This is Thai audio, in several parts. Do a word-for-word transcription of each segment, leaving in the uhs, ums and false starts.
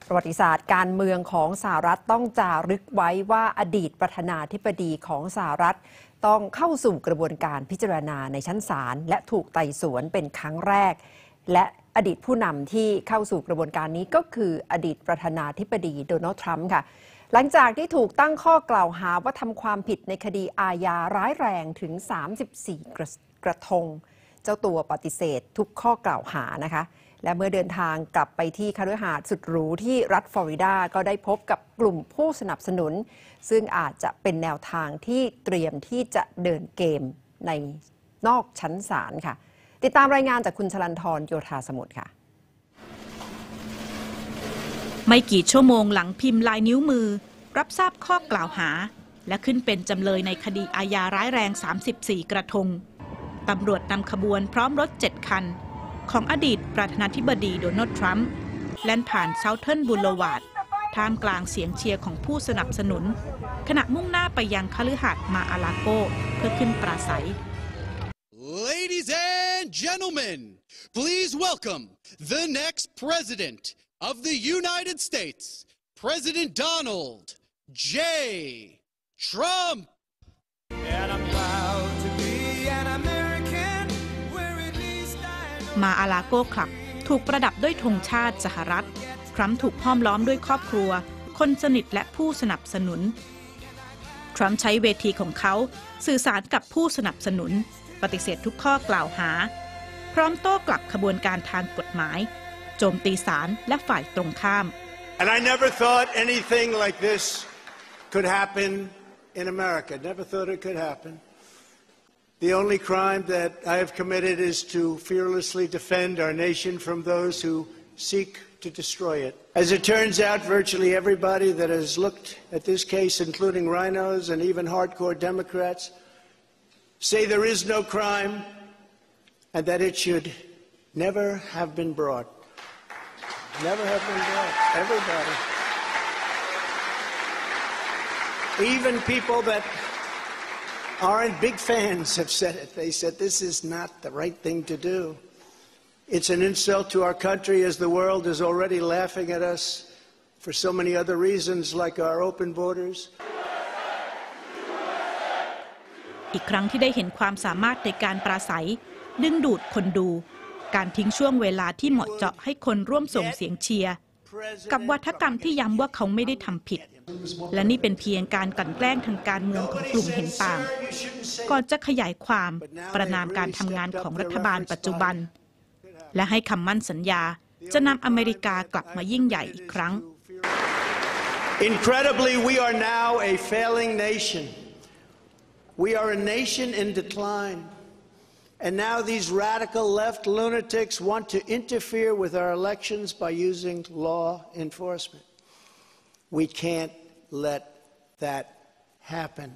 ประวัติศาสตร์การเมืองของสหรัฐต้องจารึกไว้ว่าอดีตประธานาธิบดีของสหรัฐต้องเข้าสู่กระบวนการพิจารณาในชั้นศาลและถูกไต่สวนเป็นครั้งแรกและอดีตผู้นำที่เข้าสู่กระบวนการนี้ก็คืออดีตประธานาธิบดีโดนัลด์ทรัมป์ค่ะหลังจากที่ถูกตั้งข้อกล่าวหาว่าทำความผิดในคดีอาญาร้ายแรงถึงสามสิบสี่กระกระทงเจ้าตัวปฏิเสธทุกข้อกล่าวหานะคะและเมื่อเดินทางกลับไปที่คฤหาสน์สุดหรูที่รัฐฟลอริดาก็ได้พบกับกลุ่มผู้สนับสนุนซึ่งอาจจะเป็นแนวทางที่เตรียมที่จะเดินเกมในนอกชั้นศาลค่ะติดตามรายงานจากคุณชลันทรโยธาสมุทรค่ะไม่กี่ชั่วโมงหลังพิมพ์ลายนิ้วมือรับทราบข้อกล่าวหาและขึ้นเป็นจำเลยในคดีอาญาร้ายแรงสามสิบสี่กระทงตำรวจนำขบวนพร้อมรถเจ็ดคันของอดีตประธานาธิบดีโดนัลด์ทรัมป์แล่นผ่านเซาเทิร์นบูลวาร์ดท่ามกลางเสียงเชียร์ของผู้สนับสนุนขณะมุ่งหน้าไปยังคฤหาสน์มาอาลาโกเพื่อขึ้นปราศัย Ladies and gentlemen, please welcome the next president of the United States, President Donald J. Trump. And I'm proud to be an American where at least I know มาอาลาโกคลับถูกประดับด้วยธงชาติสหรัฐทรัมป์ถูกห้อมล้อมด้วยครอบครัวคนสนิทและผู้สนับสนุนทรัมป์ใช้เวทีของเขาสื่อสารกับผู้สนับสนุนปฏิเสธทุกข้อกล่าวหาพร้อมโต้กลับขบวนการทางกฎหมายโจมตีศาลและฝ่ายตรงข้าม And I never thought anything like this could happen in America. Never thought it could happen. The only crime that I have committed is to fearlessly defend our nation from those who seek to destroy it. As it turns out, virtually everybody that has looked at this case, including rhinos and even hardcore Democrats, say there is no crime and that it should never have been brought. Never have been brought. Everybody. Even people that aren't big fans have said it. They said this is not the right thing to do. It's an insult to our country as the world is already laughing at us for so many other reasons like our open borders. อีกครั้งที่ได้เห็นความสามารถในการปราศัยดึงดูดคนดูการทิ้งช่วงเวลาที่เหมาะเจาะให้คนร่วมส่งเสียงเชียร์กับวาทกรรมที่ย้ำว่าเขาไม่ได้ทำผิดและนี่เป็นเพียงการกลั่นแกล้งทางการเมืองของกลุ่มเห็นต่างก่อนจะขยายความประณามการทำงานของรัฐบาลปัจจุบันและให้คำมั่นสัญญาจะนำอเมริกากลับมายิ่งใหญ่อีกครั้ง Incredibly, we are now a failing nation. We are a nation in decline. And now these radical left lunatics want to interfere with our elections by using law enforcement. We can't let that happen.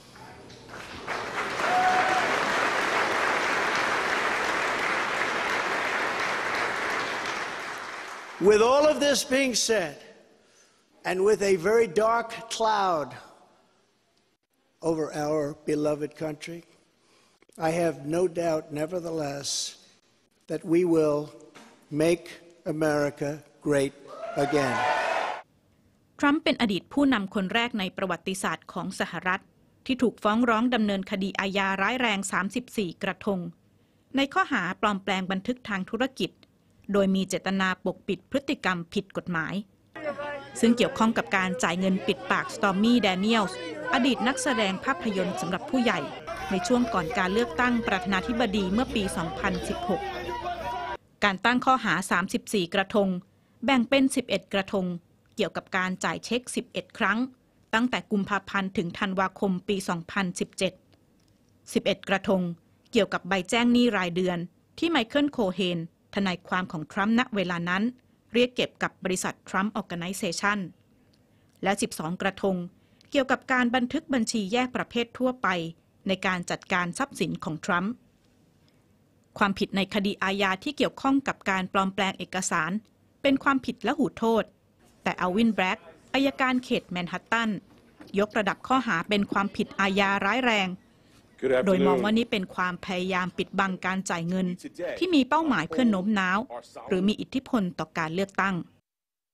With all of this being said, and with a very dark cloud over our beloved country, I have no doubt, nevertheless, that we will make America great again. ทรัมป์เป็นอดีตผู้นำคนแรกในประวัติศาสตร์ของสหรัฐที่ถูกฟ้องร้องดำเนินคดีอาญาร้ายแรงสามสิบสี่กระทงในข้อหาปลอมแปลงบันทึกทางธุรกิจโดยมีเจตนาปกปิดพฤติกรรมผิดกฎหมายซึ่งเกี่ยวข้องกับการจ่ายเงินปิดปากสตอร์มี่แดเนียลส์อดีตนักแสดงภาพยนตร์สำหรับผู้ใหญ่ในช่วงก่อนการเลือกตั้งประธานาธิบดีเมื่อปี สองพันสิบหก การตั้งข้อหา สามสิบสี่ กระทงแบ่งเป็น สิบเอ็ด กระทงเกี่ยวกับการจ่ายเช็ค สิบเอ็ด ครั้งตั้งแต่กุมภาพันธ์ถึงธันวาคมปี สองพันสิบเจ็ด สิบเอ็ด กระทงเกี่ยวกับใบแจ้งหนี้รายเดือนที่ไมเคิลโคเฮนทนายความของทรัมป์ณเวลานั้นเรียกเก็บกับบริษัท Trump Organization และ สิบสอง กระทงเกี่ยวกับการบันทึกบัญชีแยกประเภททั่วไปในการจัดการทรัพย์สินของทรัมป์ความผิดในคดีอาญาที่เกี่ยวข้องกับการปลอมแปลงเอกสารเป็นความผิดและหูโทษแต่อัลวินแบล็กอัยการเขตแมนฮัตตันยกระดับข้อหาเป็นความผิดอาญาร้ายแรง โดยมองว่านี่เป็นความพยายามปิดบังการจ่ายเงินที่มีเป้าหมายเพื่อโน้มน้าวหรือมีอิทธิพลต่อการเลือกตั้ง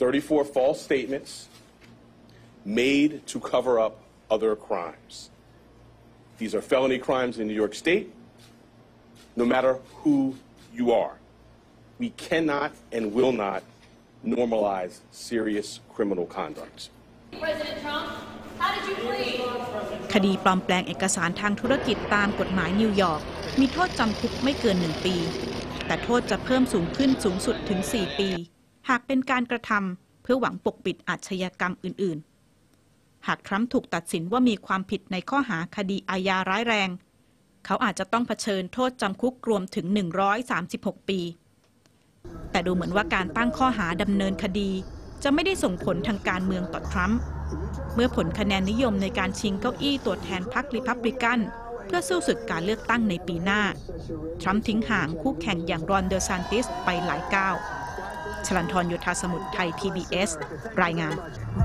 thirty-four false statements made to cover up other crimes. These are felony crimes in New York State, no matter who you are. We cannot and will not normalize serious criminal conduct. President Trump, how did you plead? คดีปลอมแปลงเอกสารทางธุรกิจตามกฎหมายนิวยอร์กมีโทษจำคุกไม่เกินหนึ่งปี แต่โทษจะเพิ่มสูงขึ้นสูงสุดถึงสี่ปี หากเป็นการกระทำเพื่อหวังปกปิดอาชญากรรมอื่นๆ หากทรัมป์ถูกตัดสินว่ามีความผิดในข้อหาคดีอาญาร้ายแรงเขาอาจจะต้องเผชิญโทษจำคุกรวมถึงหนึ่งร้อยสามสิบหกปีแต่ดูเหมือนว่าการตั้งข้อหาดำเนินคดีจะไม่ได้ส่งผลทางการเมืองต่อทรัมป์เมื่อผลคะแนนนิยมในการชิงเก้าอี้ตัวแทนพรรครีพับลิกันเพื่อสู้ศึกการเลือกตั้งในปีหน้าทรัมป์ทิ้งห่างคู่แข่งอย่างรอนเดอซานติสไปหลายก้าวชลันทร โยธาสมุทร ไทย พี บี เอส รายงาน